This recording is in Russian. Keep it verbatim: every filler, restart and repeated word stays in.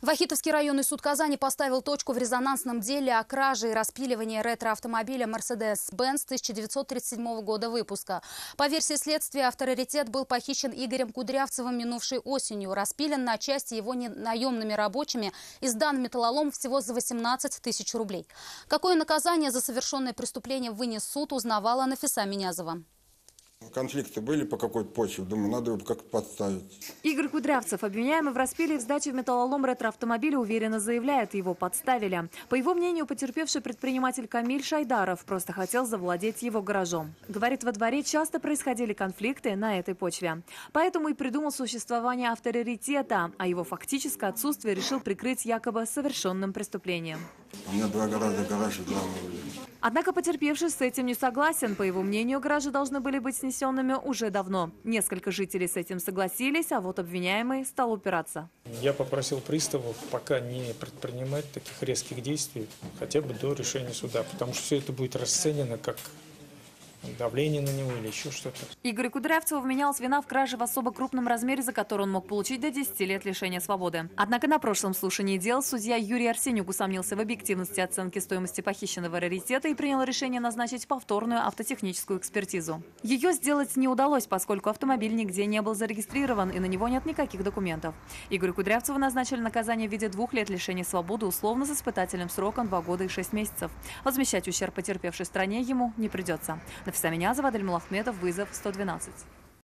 Вахитовский районный суд Казани поставил точку в резонансном деле о краже и распиливании ретро-автомобиля Mercedes-Benz тысяча девятьсот тридцать седьмого года выпуска. По версии следствия, авторитет был похищен Игорем Кудрявцевым минувшей осенью. Распилен на части его наемными рабочими и сдан в металлолом всего за восемнадцать тысяч рублей. Какое наказание за совершенное преступление вынес суд, узнавала Нафиса Минязова. Конфликты были по какой-то почве, думаю, надо его как-то подставить. Игорь Кудрявцев, обвиняемый в распиле и в сдаче в металлолом ретроавтомобиля, уверенно заявляет, его подставили. По его мнению, потерпевший предприниматель Камиль Шайдаров просто хотел завладеть его гаражом. Говорит, во дворе часто происходили конфликты на этой почве. Поэтому и придумал существование авторитета, а его фактическое отсутствие решил прикрыть якобы совершенным преступлением. У меня два гаража, гараж и два были. Однако потерпевший с этим не согласен. По его мнению, гаражи должны были быть снесенными уже давно. Несколько жителей с этим согласились, а вот обвиняемый стал упираться. Я попросил приставов пока не предпринимать таких резких действий, хотя бы до решения суда, потому что все это будет расценено как давление на него или еще что-то. Игорь Кудрявцев вменялась вина в краже в особо крупном размере, за который он мог получить до десяти лет лишения свободы. Однако на прошлом слушании дел судья Юрий Арсенюк усомнился в объективности оценки стоимости похищенного раритета и принял решение назначить повторную автотехническую экспертизу. Ее сделать не удалось, поскольку автомобиль нигде не был зарегистрирован и на него нет никаких документов. Игорю Кудрявцеву назначили наказание в виде двух лет лишения свободы условно с испытательным сроком два года и шесть месяцев. Возмещать ущерб потерпевшей стране ему не придется. Нафиса Минязова, Адель Мулахметов, вызов сто двенадцать.